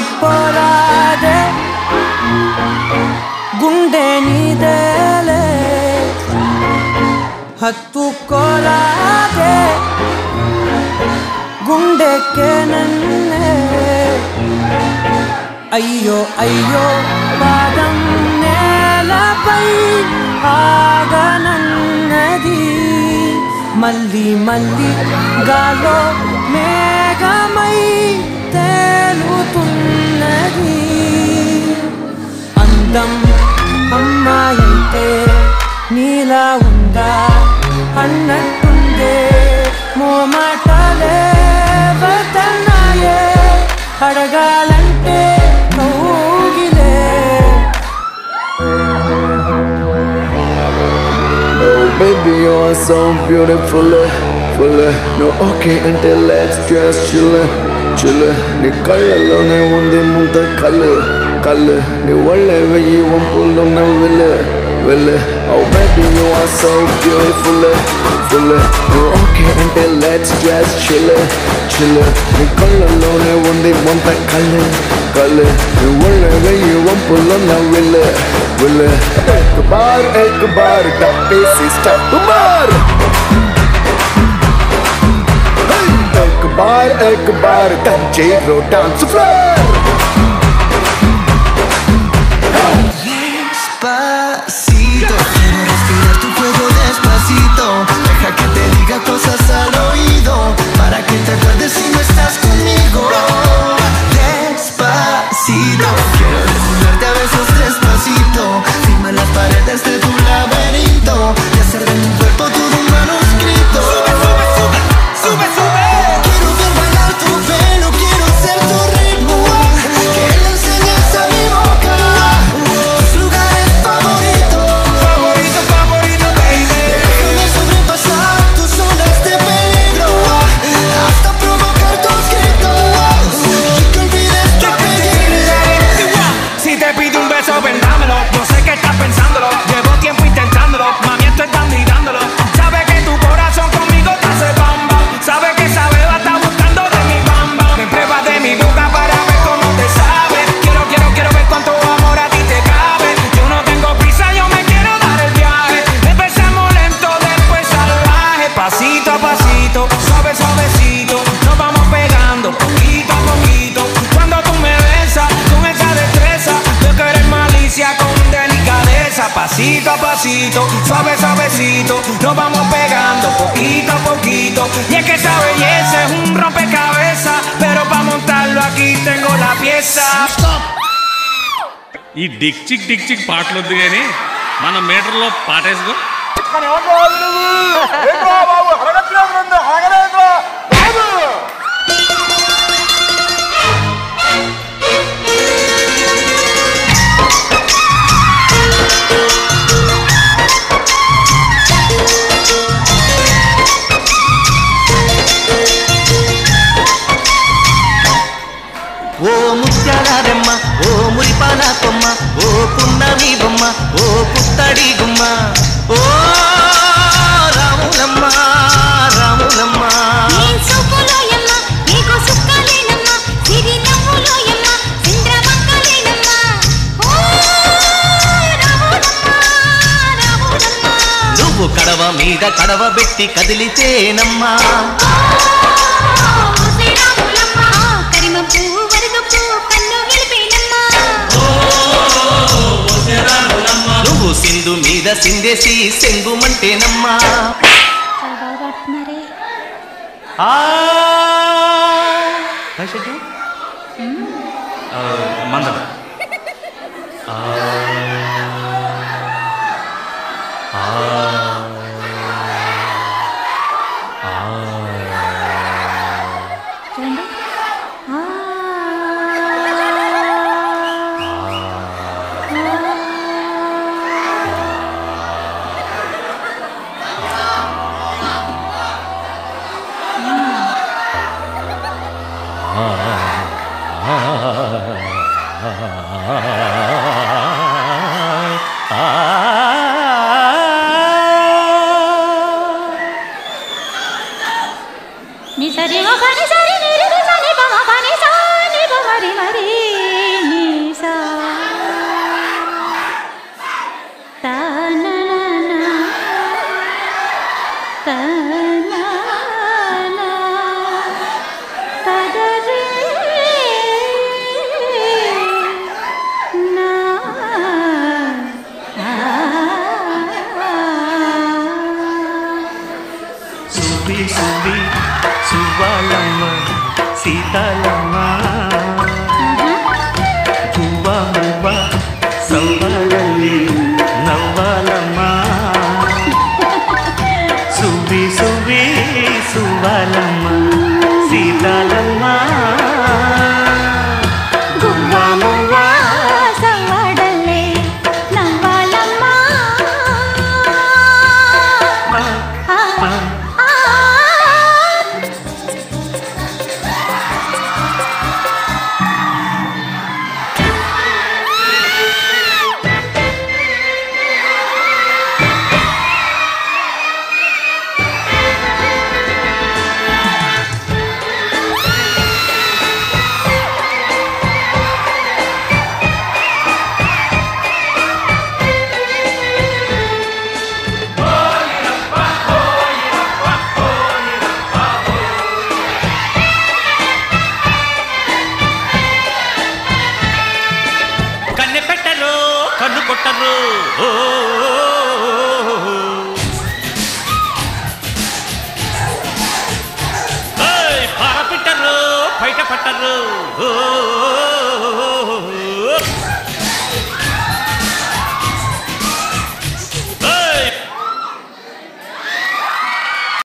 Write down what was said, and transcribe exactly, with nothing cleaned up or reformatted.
వెళ్ళిపోరాదే గుండె నీదేలే హత్తుకోరాదే గుండెకే నన్నే అయ్యో అయ్యో పాదం నేలపై ఆగనన్నది మళ్ళీ మళ్ళీ గాలో మేఘమై తేలుతున్నది అందం అమ్మాయంటే నీలా ఉందా అన్నట్టుందే మోమాటలే వదనాయే అడగాలంటే కౌగిలే Oh baby you are so beautiful full no okay until let's just chill chill నీ కళ్ళలోనే ఉంది ముంత కళ్ళు కళ్ళు నీ ఒళ్ళే వెయ్యి వంపులు నవ్వులు వెళ్ళు Oh baby you are so beautiful full no okay until let's just chill chill నీ కళ్ళలోనే ఉంది ముంత కళ్ళు కళ్ళు నీ ఒళ్ళే వెయ్యి వంపులు నవ్వులు వెళ్ళు एक बार एक बार डब्बे से स्टॉप मार एक बार एक बार तंजीरो dance floor Despacito quiero respirar tu cuello despacito deja que te diga cosas al oído para que te acuerdes si no estás conmigo despacito quiero desnudarte a besos despacito firma las paredes de tu laberinto y hacer de mi cuerpo todo un manuscrito sube, sube, sube, sube quiero ver bailar tu pelo quiero ser tu ritmo que le enseñes a mi boca tus lugares favoritos favorito, favorito, baby déjame sobrepasar tus zonas de peligro hasta provocar tus gritos y que olvides tu apellido si te pido un beso ven dámelo no sé qué estás pensándolo llevo tiempo intentándolo mami esto están mirándolo sabe que tu corazón conmigo te hace bamba sabe que esa beba está buscando de mi bamba me pruebas de mi boca para ver cómo te sabe quiero, quiero, quiero ver cuánto amor a ti te cabe yo no tengo prisa, yo me quiero dar el viaje empezamos lento, después salvaje pasito a pasito, suave, suavecito nos vamos pegando poquito a poquito cuando tú me besas con esa destreza veo que eres malicia con delicadeza pasito a pasito, suave, suavecito nos vamos pegando poquito a poquito y es que esa belleza es un rompecabezas pero para montarlo aquí tengo la pieza ఈ డిక్ చిక్ డిక్ చిక్ పాటలు వద్దు కానీ మన మీటర్లో పాటేసుకో ఓ ముత్యాలమ్మ ఓ మురిపాల కొమ్మ ఓ పున్నమి బొమ్మ ఓ పుత్తడి గుమ్మ ఓ రాములమ్మ రాములమ్మ నువ్వు కడవ మీద కడవ పెట్టి కదిలితేనమ్మా నువ్వు సింధు మీద సిందేసి సెంగుమంటేనమ్మా మందం ni sari ma pa ni sari ni ri ni sa ni pa ma pa ni sa ni pa ma ri ma ri ఓ